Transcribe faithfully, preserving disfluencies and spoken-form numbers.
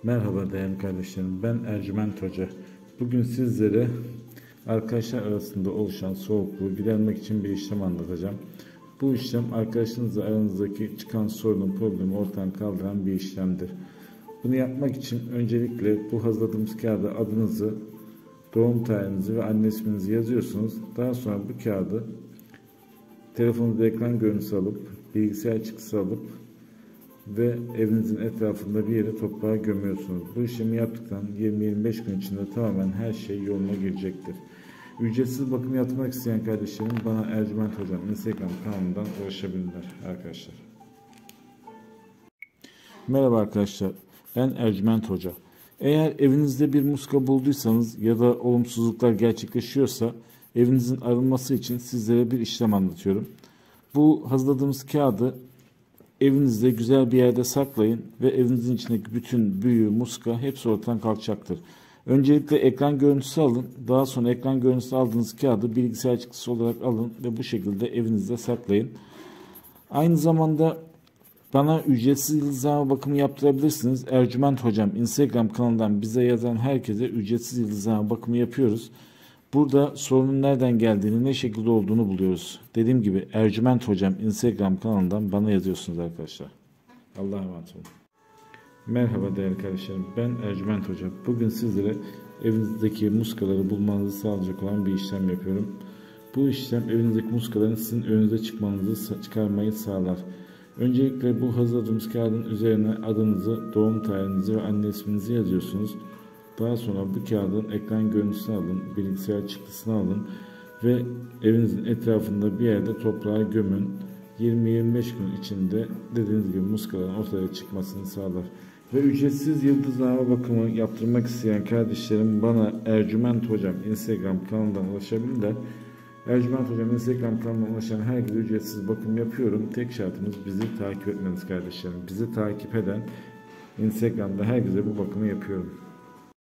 Merhaba değerli kardeşlerim, ben Ercüment Hoca. Bugün sizlere arkadaşlar arasında oluşan soğukluğu gidermek için bir işlem anlatacağım. Bu işlem arkadaşınızla aranızdaki çıkan sorunu, problemi ortadan kaldıran bir işlemdir. Bunu yapmak için öncelikle bu hazırladığımız kağıda adınızı, doğum tarihinizi ve anne isminizi yazıyorsunuz. Daha sonra bu kağıdı telefonunuzda ekran görüntüsü alıp, bilgisayar çıktısı alıp ve evinizin etrafında bir yere toprağa gömüyorsunuz. Bu işlemi yaptıktan yirmi yirmi beş gün içinde tamamen her şey yoluna girecektir. Ücretsiz bakım yapmak isteyen kardeşlerim bana Ercüment Hocam Instagram kanalından ulaşabilirler arkadaşlar. Merhaba arkadaşlar, ben Ercüment Hoca. Eğer evinizde bir muska bulduysanız ya da olumsuzluklar gerçekleşiyorsa evinizin arınması için sizlere bir işlem anlatıyorum. Bu hazırladığımız kağıdı evinizde güzel bir yerde saklayın ve evinizin içindeki bütün büyü, muska hepsi ortadan kalkacaktır. Öncelikle ekran görüntüsü alın. Daha sonra ekran görüntüsü aldığınız kağıdı bilgisayar çıktısı olarak alın ve bu şekilde evinizde saklayın. Aynı zamanda bana ücretsiz yıldızlama bakımı yaptırabilirsiniz. Ercüment Hocam Instagram kanalından bize yazan herkese ücretsiz yıldızlama bakımı yapıyoruz. Burada sorunun nereden geldiğini, ne şekilde olduğunu buluyoruz. Dediğim gibi Ercüment Hocam Instagram kanalından bana yazıyorsunuz arkadaşlar. Allah'a emanet olun. Merhaba değerli kardeşlerim, ben Ercüment Hocam. Bugün sizlere evinizdeki muskaları bulmanızı sağlayacak olan bir işlem yapıyorum. Bu işlem evinizdeki muskaların sizin önünüze çıkmanızı çıkarmayı sağlar. Öncelikle bu hazırladığımız kağıdın üzerine adınızı, doğum tarihinizi ve anne isminizi yazıyorsunuz. Daha sonra bu kağıdın ekran görüntüsünü alın, bilgisayar çıktısını alın ve evinizin etrafında bir yerde toprağa gömün. yirmi yirmi beş gün içinde dediğiniz gibi muskaların ortaya çıkmasını sağlar. Ve ücretsiz yıldızlama bakımı yaptırmak isteyen kardeşlerim bana Ercüment Hocam Instagram kanalından ulaşabilirler. Ercüment Hocam Instagram kanalına ulaşan herkese ücretsiz bakım yapıyorum. Tek şartımız bizi takip etmeniz kardeşlerim. Bizi takip eden Instagram'da herkese bu bakımı yapıyorum.